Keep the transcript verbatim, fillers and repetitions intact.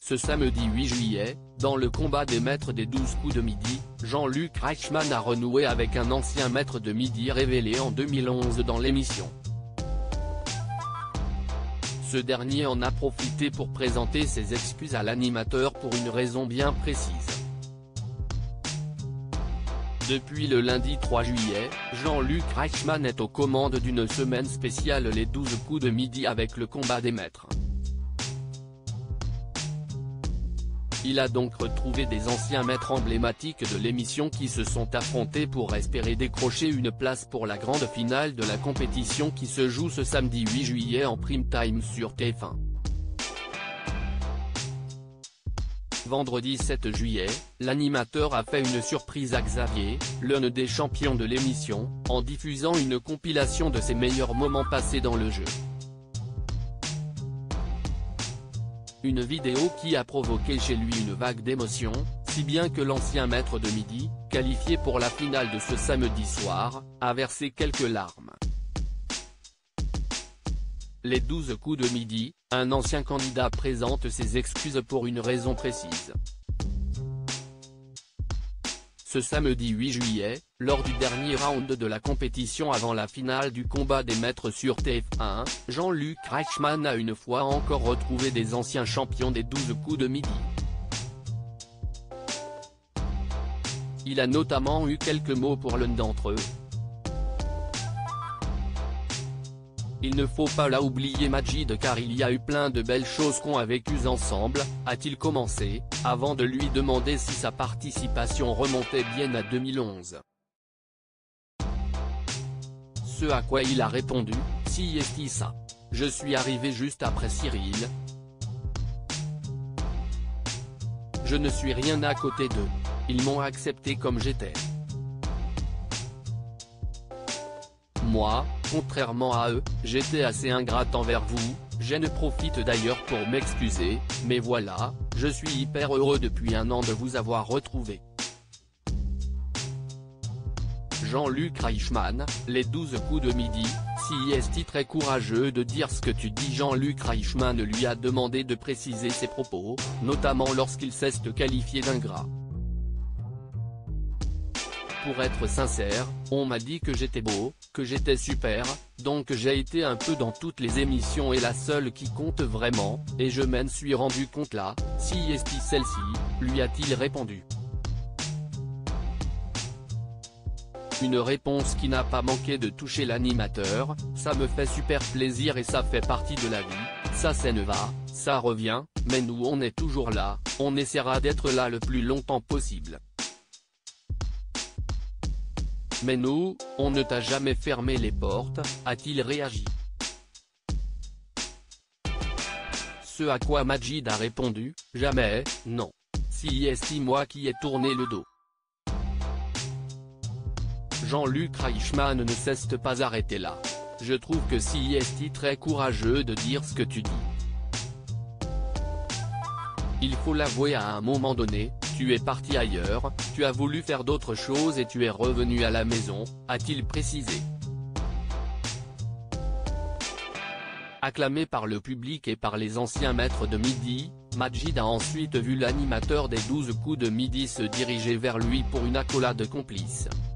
Ce samedi huit juillet, dans le combat des maîtres des douze coups de midi, Jean-Luc Reichmann a renoué avec un ancien maître de midi révélé en deux mille onze dans l'émission. Ce dernier en a profité pour présenter ses excuses à l'animateur pour une raison bien précise. Depuis le lundi trois juillet, Jean-Luc Reichmann est aux commandes d'une semaine spéciale les douze coups de midi avec le combat des maîtres. Il a donc retrouvé des anciens maîtres emblématiques de l'émission qui se sont affrontés pour espérer décrocher une place pour la grande finale de la compétition qui se joue ce samedi huit juillet en prime time sur T F un. Vendredi sept juillet, l'animateur a fait une surprise à Xavier, l'un des champions de l'émission, en diffusant une compilation de ses meilleurs moments passés dans le jeu. Une vidéo qui a provoqué chez lui une vague d'émotion, si bien que l'ancien maître de midi, qualifié pour la finale de ce samedi soir, a versé quelques larmes. Les douze coups de midi, un ancien candidat présente ses excuses pour une raison précise. Ce samedi huit juillet, lors du dernier round de la compétition avant la finale du combat des maîtres sur T F un, Jean-Luc Reichmann a une fois encore retrouvé des anciens champions des douze coups de midi. Il a notamment eu quelques mots pour l'un d'entre eux. Il ne faut pas là oublier Majid car il y a eu plein de belles choses qu'on a vécues ensemble, a-t-il commencé, avant de lui demander si sa participation remontait bien à deux mille onze. Ce à quoi il a répondu, si est ça. Je suis arrivé juste après Cyril. Je ne suis rien à côté d'eux. Ils m'ont accepté comme j'étais. Moi, contrairement à eux, j'étais assez ingrate envers vous, je ne profite d'ailleurs pour m'excuser, mais voilà, je suis hyper heureux depuis un an de vous avoir retrouvé. Jean-Luc Reichmann, les douze coups de midi, si est très courageux de dire ce que tu dis. Jean-Luc Reichmann lui a demandé de préciser ses propos, notamment lorsqu'il s'est qualifié d'ingrat. Pour être sincère, on m'a dit que j'étais beau, que j'étais super, donc j'ai été un peu dans toutes les émissions et la seule qui compte vraiment, et je m'en suis rendu compte là, si est celle-ci, lui a-t-il répondu. Une réponse qui n'a pas manqué de toucher l'animateur, ça me fait super plaisir et ça fait partie de la vie, ça ça ne va, ça revient, mais nous on est toujours là, on essaiera d'être là le plus longtemps possible. Mais nous, on ne t'a jamais fermé les portes, a-t-il réagi. Ce à quoi Majid a répondu, jamais, non. Si est moi qui ai tourné le dos. Jean-Luc Reichmann ne cesse pas arrêter là. Je trouve que si est très courageux de dire ce que tu dis. Il faut l'avouer à un moment donné, tu es parti ailleurs, tu as voulu faire d'autres choses et tu es revenu à la maison, a-t-il précisé. Acclamé par le public et par les anciens maîtres de midi, Majid a ensuite vu l'animateur des douze coups de midi se diriger vers lui pour une accolade complice.